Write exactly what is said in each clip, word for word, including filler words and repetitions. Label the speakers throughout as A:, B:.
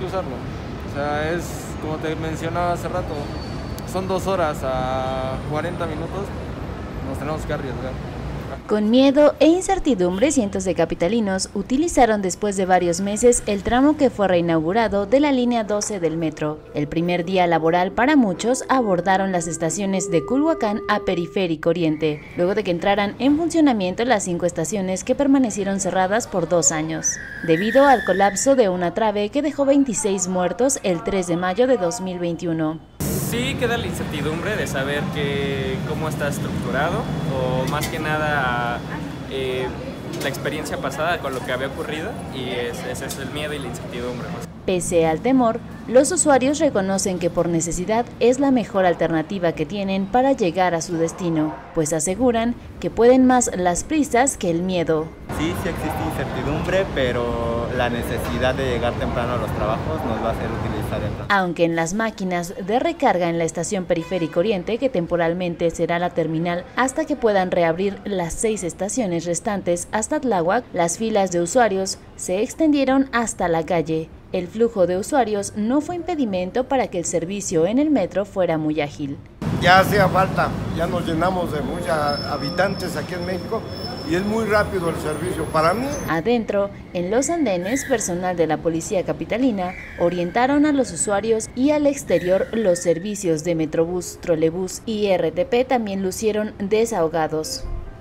A: que usarlo. O sea, es como te mencionaba hace rato, son dos horas a cuarenta minutos, nos tenemos que arriesgar.
B: Con miedo e incertidumbre, cientos de capitalinos utilizaron después de varios meses el tramo que fue reinaugurado de la línea doce del metro. El primer día laboral para muchos abordaron las estaciones de Culhuacán a Periférico Oriente, luego de que entraran en funcionamiento las cinco estaciones que permanecieron cerradas por dos años, debido al colapso de una trave que dejó veintiséis muertos el tres de mayo de dos mil veintiuno.
C: Sí queda la incertidumbre de saber que, cómo está estructurado o más que nada eh, la experiencia pasada con lo que había ocurrido y ese es, es el miedo y la incertidumbre.
B: Pese al temor, los usuarios reconocen que por necesidad es la mejor alternativa que tienen para llegar a su destino, pues aseguran que pueden más las prisas que el miedo.
D: Sí, sí existe incertidumbre, pero la necesidad de llegar temprano a los trabajos nos va a hacer utilizar el transporte.
B: Aunque en las máquinas de recarga en la estación Periférico Oriente, que temporalmente será la terminal hasta que puedan reabrir las seis estaciones restantes hasta Tláhuac, las filas de usuarios se extendieron hasta la calle. El flujo de usuarios no fue impedimento para que el servicio en el metro fuera muy ágil.
E: Ya hacía falta, ya nos llenamos de muchos habitantes aquí en México y es muy rápido el servicio para mí.
B: Adentro, en los andenes, personal de la Policía Capitalina orientaron a los usuarios y al exterior los servicios de Metrobús, Trolebús y R T P también lucieron desahogados.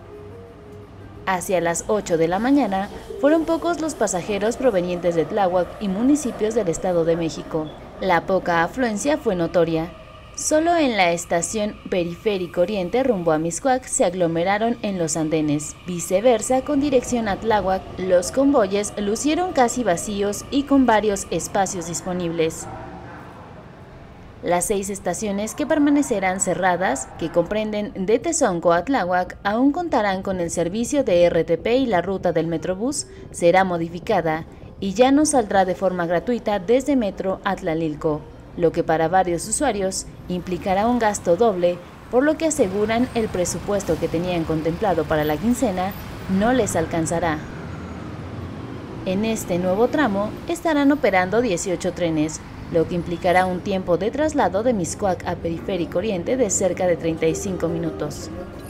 B: Hacia las ocho de la mañana, fueron pocos los pasajeros provenientes de Tláhuac y municipios del Estado de México. La poca afluencia fue notoria. Solo en la estación Periférico Oriente rumbo a Mixcoac se aglomeraron en los andenes. Viceversa, con dirección a Tláhuac, los convoyes lucieron casi vacíos y con varios espacios disponibles. Las seis estaciones que permanecerán cerradas, que comprenden de Tezonco a Tláhuac, aún contarán con el servicio de R T P y la ruta del Metrobús será modificada y ya no saldrá de forma gratuita desde Metro a Tlalilco, lo que para varios usuarios implicará un gasto doble, por lo que aseguran el presupuesto que tenían contemplado para la quincena no les alcanzará. En este nuevo tramo estarán operando dieciocho trenes, lo que implicará un tiempo de traslado de Mixcoac a Periférico Oriente de cerca de treinta y cinco minutos.